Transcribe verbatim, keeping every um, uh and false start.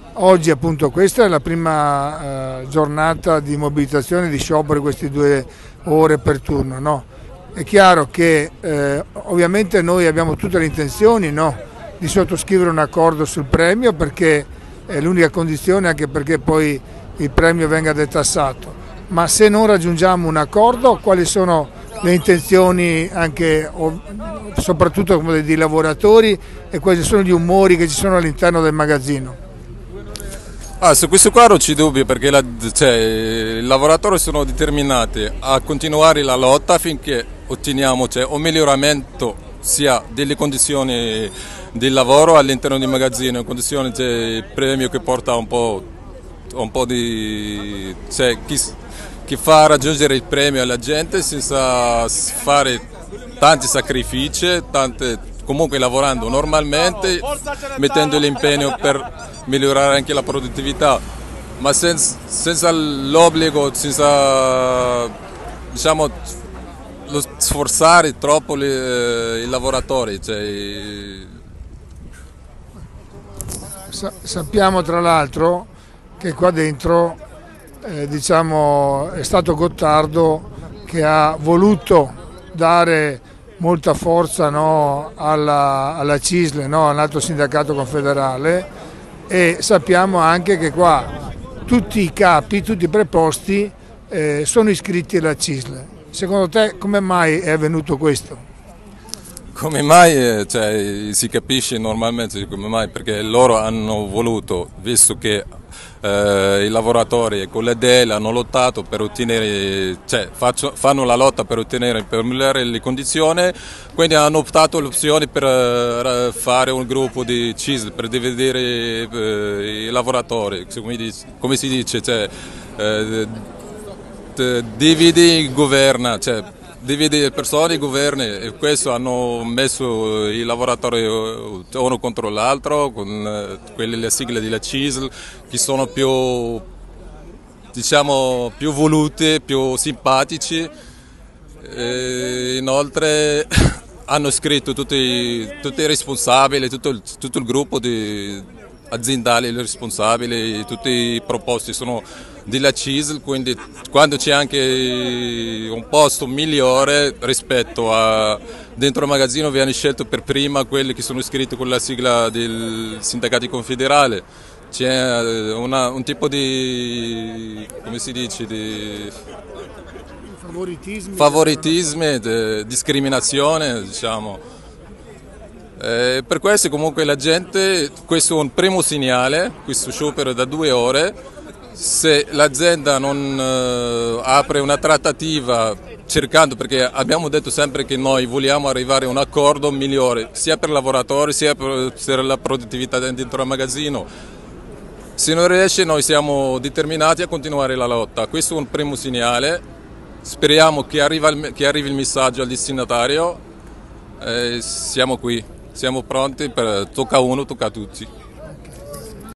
Oggi appunto questa è la prima eh, giornata di mobilitazione, di sciopero, queste due ore per turno, no? È chiaro che eh, ovviamente noi abbiamo tutte le intenzioni, no, di sottoscrivere un accordo sul premio, perché è l'unica condizione, anche perché poi il premio venga detassato. Ma se non raggiungiamo un accordo, quali sono le intenzioni anche soprattutto come dei lavoratori e quali sono gli umori che ci sono all'interno del magazzino? Ah, su questo qua non c'è dubbio, perché la, cioè, i lavoratori sono determinati a continuare la lotta finché otteniamo cioè, un miglioramento sia delle condizioni di lavoro all'interno del magazzino, condizioni cioè, premio che porta un po', un po' di... Cioè, chi, chi fa raggiungere il premio alla gente senza fare tanti sacrifici, tante, comunque lavorando normalmente, mettendo l'impegno per migliorare anche la produttività, ma senza, senza l'obbligo, senza diciamo, lo sforzare troppo le, i lavoratori. Cioè... Sa sappiamo tra l'altro che qua dentro eh, diciamo, è stato Gottardo che ha voluto dare molta forza, no, alla, alla CISL, no, all'Alto Sindacato Confederale, e sappiamo anche che qua tutti i capi, tutti i preposti eh, sono iscritti alla CISL. Secondo te come mai è avvenuto questo? Come mai? Cioè, si capisce normalmente come mai, perché loro hanno voluto, visto che eh, i lavoratori con le D E L hanno lottato per ottenere, cioè faccio, fanno la lotta per ottenere, per migliorare le condizioni, quindi hanno optato l'opzione per uh, fare un gruppo di CISL, per dividere uh, i lavoratori, come, dice, come si dice, cioè, uh, dividi, governa, cioè, divide le persone e governi, e questo hanno messo i lavoratori uno contro l'altro con quelle le sigle della CISL che sono più, diciamo, più voluti, più simpatici, e inoltre hanno scritto tutti, tutti i responsabili, tutto il, tutto il gruppo di aziendali responsabili, tutti i proposti sono della CISL, quindi quando c'è anche un posto migliore rispetto a dentro il magazzino viene scelto per prima quelli che sono iscritti con la sigla del sindacato confederale. C'è un tipo di, come si dice, di favoritismi, favoritismi di discriminazione, diciamo. Eh, per questo comunque la gente, questo è un primo segnale, questo sciopero da due ore. Se l'azienda non eh, apre una trattativa cercando, perché abbiamo detto sempre che noi vogliamo arrivare a un accordo migliore sia per i lavoratori sia per, per la produttività dentro il magazzino, se non riesce noi siamo determinati a continuare la lotta. Questo è un primo segnale, speriamo che, arriva il, che arrivi il messaggio al destinatario, eh, siamo qui, siamo pronti, per, tocca a uno, tocca a tutti.